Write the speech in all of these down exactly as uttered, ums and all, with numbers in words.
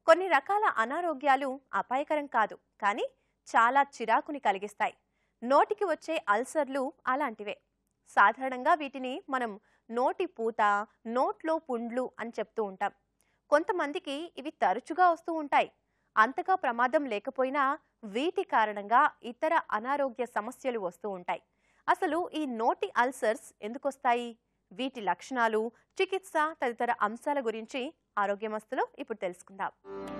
కొన్ని రకాల అనారోగ్యాలు అపాయకరం కాదు, కానీ చాలా చిరాకుని కలిగిస్తాయి. నోటికి వచ్చే అల్సర్లు అలాంటివే. సాధారణంగా వీటిని మనం నోటి పూత, నోట్లో పుండ్లు అని చెప్తూ ఉంటాం. కొంతమందికి ఇవి తరచుగా వస్తూ ఉంటాయి. అంతగా ప్రమాదం లేకపోయినా వీటి కారణంగా ఇతర అనారోగ్య సమస్యలు వస్తూ ఉంటాయి. అసలు ఈ నోటి అల్సర్స్ ఎందుకు వస్తాయి, వీటి లక్షణాలు, చికిత్స తదితర అంశాల గురించి ఆరోగ్యమస్తులో ఇప్పుడు తెలుసుకుందాం.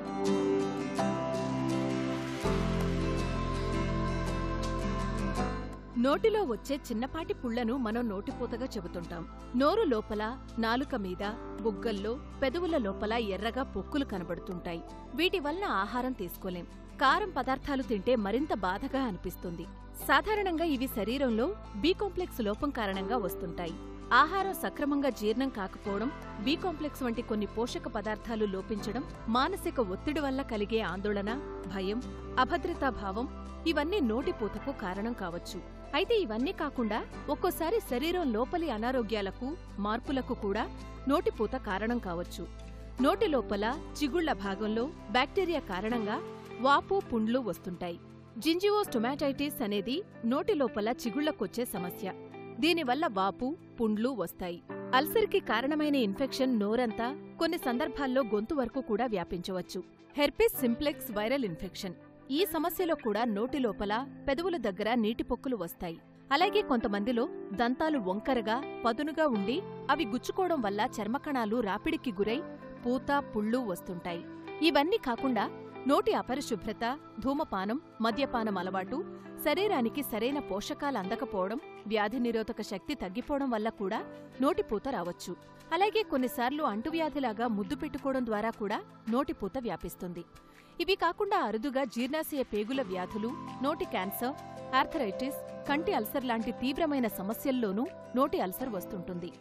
నోటిలో వచ్చే చిన్నపాటి పుళ్లను మనం నోటిపూతగా చెబుతుంటాం. నోరు లోపల, నాలుక మీద, బుగ్గల్లో, పెదవుల లోపల ఎర్రగా పొక్కులు కనబడుతుంటాయి. వీటి వలన ఆహారం తీసుకోలేం. కారం పదార్థాలు తింటే మరింత బాధగా అనిపిస్తుంది. సాధారణంగా ఇవి శరీరంలో బి కాంప్లెక్స్ లోపం కారణంగా వస్తుంటాయి. ఆహారం సక్రమంగా జీర్ణం కాకపోవడం, బి కాంప్లెక్స్ వంటి కొన్ని పోషక పదార్థాలు లోపించడం, మానసిక ఒత్తిడి వల్ల కలిగే ఆందోళన, భయం, అభద్రతాభావం ఇవన్నీ నోటిపూతకు కారణం కావచ్చు. అయితే ఇవన్నీ కాకుండా ఒక్కోసారి శరీరం లోపలి అనారోగ్యాలకు, మార్పులకు కూడా నోటిపూత కారణం కావచ్చు. నోటి లోపల చిగుళ్ల భాగంలో బ్యాక్టీరియా కారణంగా వాపు, పుండ్లు వస్తుంటాయి. జింజివోస్టొమాటైటిస్ అనేది నోటి లోపల చిగుళ్లకొచ్చే సమస్య. దీనివల్ల వాపు, పుండ్లు వస్తాయి. అల్సర్కి కారణమైన ఇన్ఫెక్షన్ నోరంతా, కొన్ని సందర్భాల్లో గొంతు వరకు కూడా వ్యాపించవచ్చు. Herpes simplex viral infection. ఈ సమస్యలో కూడా నోటి లోపల, పెదవుల దగ్గర నీటి పొక్కులు వస్తాయి. అలాగే కొంతమందిలో దంతాలు వంకరగా, పదునుగా ఉండి అవి గుచ్చుకోవడం వల్ల చర్మకణాలు రాపిడికి గురై పూత, పుళ్ళు వస్తుంటాయి. ఇవన్నీ కాకుండా నోటి అపరిశుభ్రత, ధూమపానం, మద్యపానం అలవాటు, శరీరానికి సరైన పోషకాలు అందకపోవడం, వ్యాధి నిరోధక శక్తి తగ్గిపోవడం వల్ల కూడా నోటిపూత రావచ్చు. అలాగే కొన్నిసార్లు అంటువ్యాధిలాగా ముద్దు పెట్టుకోవడం ద్వారా కూడా నోటిపూత వ్యాపిస్తుంది. ఇవి కాకుండా అరుదుగా జీర్ణాశయ పేగుల వ్యాధులు, నోటి క్యాన్సర్, ఆర్థరైటిస్, కంటి అల్సర్ లాంటి తీవ్రమైన సమస్యల్లోనూ నోటి అల్సర్ వస్తుంటుంది.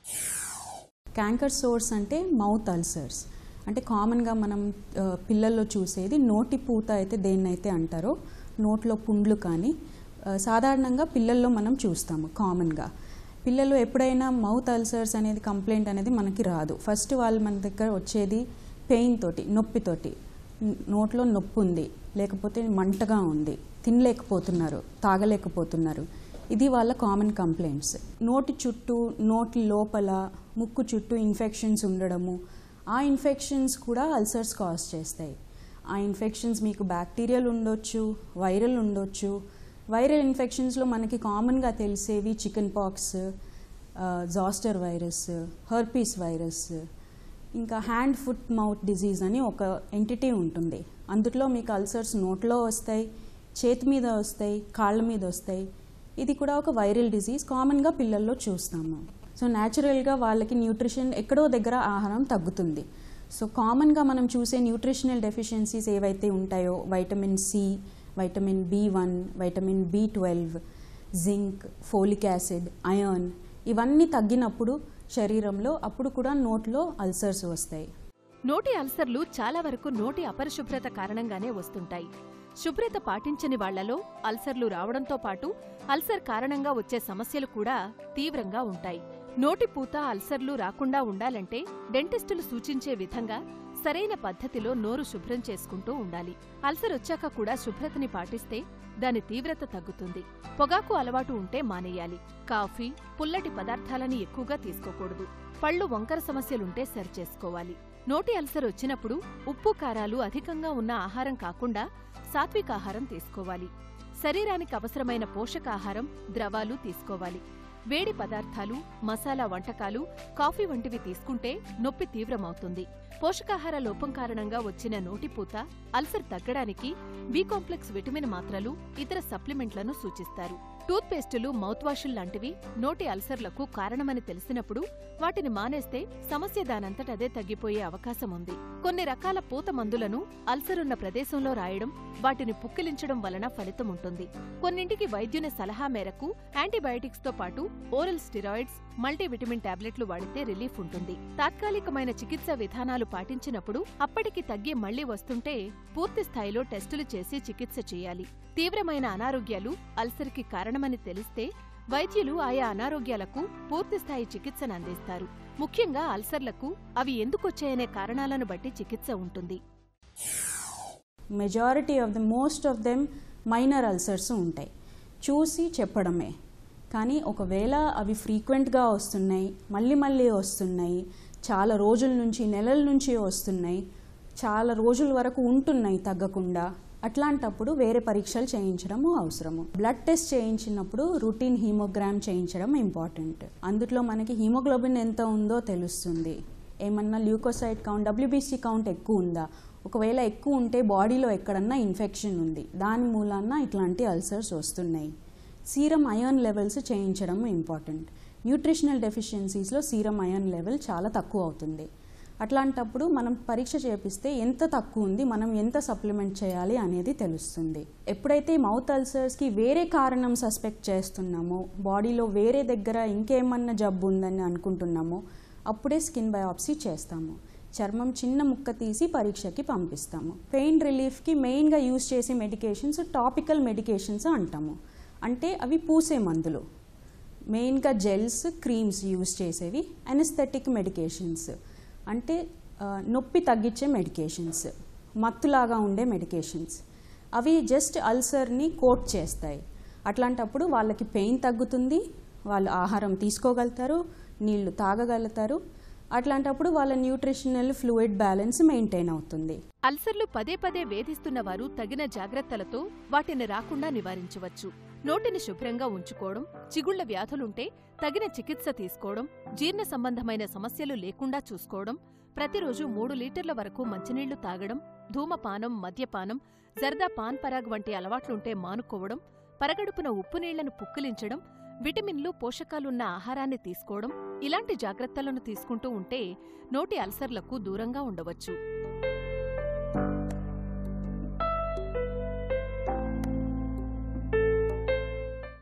క్యాంకర్ సోర్స్ అంటే మౌత్ అల్సర్స్. అంటే కామన్గా మనం పిల్లల్లో చూసేది నోటి పూత అయితే దేన్నైతే అంటారో, నోట్లో పుండ్లు కానీ సాధారణంగా పిల్లల్లో మనం చూస్తాము. కామన్గా పిల్లలు ఎప్పుడైనా మౌత్ అల్సర్స్ అనేది కంప్లైంట్ అనేది మనకి రాదు. ఫస్ట్ వాళ్ళు మన దగ్గర వచ్చేది పెయిన్ తోటి, నొప్పితోటి. నోట్లో నొప్పి ఉంది, లేకపోతే మంటగా ఉంది, తినలేకపోతున్నారు, తాగలేకపోతున్నారు. ఇది వాళ్ళ కామన్ కంప్లైంట్స్. నోటి చుట్టూ, నోటి లోపల, ముక్కు చుట్టూ ఇన్ఫెక్షన్స్ ఉండడము, ఆ ఇన్ఫెక్షన్స్ కూడా అల్సర్స్ కాజ్ చేస్తాయి. ఆ ఇన్ఫెక్షన్స్ మీకు బ్యాక్టీరియల్ ఉండొచ్చు, వైరల్ ఉండొచ్చు. వైరల్ ఇన్ఫెక్షన్స్లో మనకి కామన్గా తెలిసేవి chicken pox, zoster virus, herpes virus, ఇంకా హ్యాండ్ ఫుట్ మౌత్ డిజీజ్ అని ఒక ఎంటిటీ ఉంటుంది. అందులో మీకు అల్సర్స్ నోట్లో వస్తాయి, చేతి మీద వస్తాయి, కాళ్ళ మీద వస్తాయి. ఇది కూడా ఒక వైరల్ డిజీజ్, కామన్గా పిల్లల్లో చూస్తాము. సో న్యాచురల్గా వాళ్ళకి న్యూట్రిషన్ ఎక్కడో దగ్గర ఆహారం తగ్గుతుంది. సో కామన్గా మనం చూసే న్యూట్రిషనల్ డెఫిషియన్సీస్ ఏవైతే ఉంటాయో, vitamin C, vitamin B one, vitamin B twelve, zinc, folic acid, iron, ఇవన్నీ తగ్గినప్పుడు శరీరంలో అప్పుడు కూడా నోట్లో అల్సర్స్ వస్తాయి. నోటి అల్సర్లు చాలా వరకు నోటి అపరిశుభ్రత కారణంగానే వస్తుంటాయి. శుభ్రత పాటించని వాళ్లలో అల్సర్లు రావడంతో పాటు అల్సర్ కారణంగా వచ్చే సమస్యలు కూడా తీవ్రంగా ఉంటాయి. నోటిపూత, అల్సర్లు రాకుండా ఉండాలంటే డెంటిస్టులు సూచించే విధంగా సరైన పద్ధతిలో నోరు శుభ్రం చేసుకుంటూ ఉండాలి. అల్సర్ వచ్చాక కూడా శుభ్రతని పాటిస్తే దాని తీవ్రత తగ్గుతుంది. పొగాకు అలవాటు ఉంటే మానేయాలి. కాఫీ, పుల్లటి పదార్థాలని ఎక్కువగా తీసుకోకూడదు. పళ్ళు వంకర సమస్యలుంటే సరిచేసుకోవాలి. నోటి అల్సర్ వచ్చినప్పుడు ఉప్పు, కారాలు అధికంగా ఉన్న ఆహారం కాకుండా సాత్వికాహారం తీసుకోవాలి. శరీరానికి అవసరమైన పోషకాహారం, ద్రవాలు తీసుకోవాలి. వేడి పదార్థాలు, మసాలా వంటకాలు, కాఫీ వంటివి తీసుకుంటే నొప్పి తీవ్రమవుతుంది. పోషకాహార లోపం కారణంగా వచ్చిన నోటిపూత, అల్సర్ తగ్గడానికి బి కాంప్లెక్స్ విటమిన్ మాత్రలు, ఇతర సప్లిమెంట్లను సూచిస్తారు. టూత్ పేస్టులు, మౌత్ వాషులు లాంటివి నోటి అల్సర్లకు కారణమని తెలిసినప్పుడు వాటిని మానేస్తే సమస్య దానంతటదే తగ్గిపోయే అవకాశం ఉంది. కొన్ని రకాల పూత మందులను అల్సరున్న ప్రదేశంలో రాయడం, వాటిని పుక్కిలించడం వలన ఫలితం ఉంటుంది. కొన్నింటికి వైద్యుని సలహా మేరకు యాంటీబయాటిక్స్ తో పాటు ఓరల్ స్టిరాయిడ్స్, మల్టీవిటమిన్ టాబ్లెట్లు వాడితే రిలీఫ్ ఉంటుంది. తాత్కాలికమైన చికిత్సా విధానాలు పాటించినప్పుడు అప్పటికి తగ్గి మళ్లీ వస్తుంటే పూర్తి స్థాయిలో టెస్టులు చేసి చికిత్స చేయాలి. తీవ్రమైన అనారోగ్యాలు అల్సర్కి కారణమని తెలిస్తే వైద్యులు ఆయా అనారోగ్యాలకు పూర్తిస్థాయి చికిత్సను అందిస్తారు. ముఖ్యంగా అల్సర్లకు అవి ఎందుకొచ్చాయనే కారణాలను బట్టి చికిత్స ఉంటుంది. Majority of the most of them minor ulcers ఉంటాయి. చూసి చెప్పడమే. కానీ ఒకవేళ అవి ఫ్రీక్వెంట్గా వస్తున్నాయి, మళ్ళీ మళ్ళీ వస్తున్నాయి, చాలా రోజుల నుంచి నెలల నుంచి వస్తున్నాయి, చాలా రోజుల వరకు ఉంటున్నాయి తగ్గకుండా, అట్లాంటప్పుడు వేరే పరీక్షలు చేయించడము అవసరము. బ్లడ్ టెస్ట్ చేయించినప్పుడు రొటీన్ హీమోగ్రామ్ చేయించడం ఇంపార్టెంట్. అందులో మనకి హీమోగ్లోబిన్ ఎంత ఉందో తెలుస్తుంది. ఏమన్నా ల్యూకోసైట్ కౌంట్, డబ్ల్యూబీసీ కౌంట్ ఎక్కువ ఉందా, ఒకవేళ ఎక్కువ ఉంటే బాడీలో ఎక్కడన్నా ఇన్ఫెక్షన్ ఉంది, దాని మూలాన ఇట్లాంటి అల్సర్స్ వస్తున్నాయి. సీరం అయాన్ లెవెల్స్ చేయించడం ఇంపార్టెంట్. న్యూట్రిషనల్ డెఫిషియన్సీస్లో సీరం అయాన్ లెవెల్ చాలా తక్కువ అవుతుంది. అట్లాంటప్పుడు మనం పరీక్ష చేపిస్తే ఎంత తక్కువ ఉంది, మనం ఎంత సప్లిమెంట్ చేయాలి అనేది తెలుస్తుంది. ఎప్పుడైతే మౌత్ అల్సర్స్కి వేరే కారణం సస్పెక్ట్ చేస్తున్నామో, బాడీలో వేరే దగ్గర ఇంకేమన్నా జబ్బు ఉందని అనుకుంటున్నామో, అప్పుడే స్కిన్ బయాప్సీ చేస్తాము. చర్మం చిన్న ముక్క తీసి పరీక్షకి పంపిస్తాము. పెయిన్ రిలీఫ్కి మెయిన్గా యూజ్ చేసే మెడికేషన్స్ టాపికల్ మెడికేషన్స్ అంటాము. అంటే అవి పూసే మందులు. మెయిన్గా జెల్స్, క్రీమ్స్ యూజ్ చేసేవి. అనెస్థెటిక్ మెడికేషన్స్ అంటే నొప్పి తగ్గించే మెడికేషన్స్, మత్తులాగా ఉండే మెడికేషన్స్. అవి జస్ట్ అల్సర్ని కోట్ చేస్తాయి. అట్లాంటప్పుడు వాళ్ళకి పెయిన్ తగ్గుతుంది, వాళ్ళు ఆహారం తీసుకోగలుగుతారు, నీళ్లు తాగగలుగుతారు. అట్లాంటప్పుడు వాళ్ళ న్యూట్రిషనల్ ఫ్లూయిడ్ బ్యాలెన్స్ మెయింటైన్ అవుతుంది. అల్సర్లు పదే పదే వేధిస్తున్న వారు తగిన జాగ్రత్తలతో వాటిని రాకుండా నివారించవచ్చు. నోటిని శుభ్రంగా ఉంచుకోవడం, చిగుళ్ల వ్యాధులుంటే తగిన చికిత్స తీసుకోవడం, జీర్ణ సంబంధమైన సమస్యలు లేకుండా చూసుకోవడం, ప్రతిరోజు మూడు లీటర్ల వరకు మంచినీళ్లు తాగడం, ధూమపానం, మద్యపానం, జర్దా పాన్ పరాగ్ వంటి అలవాట్లుంటే మానుకోవడం, పరగడుపున ఉప్పు నీళ్లను పుక్కిలించడం, విటమిన్లు, పోషకాలున్న ఆహారాన్ని తీసుకోవడం, ఇలాంటి జాగ్రత్తలను తీసుకుంటూ ఉంటే నోటి అల్సర్లకు దూరంగా ఉండవచ్చు.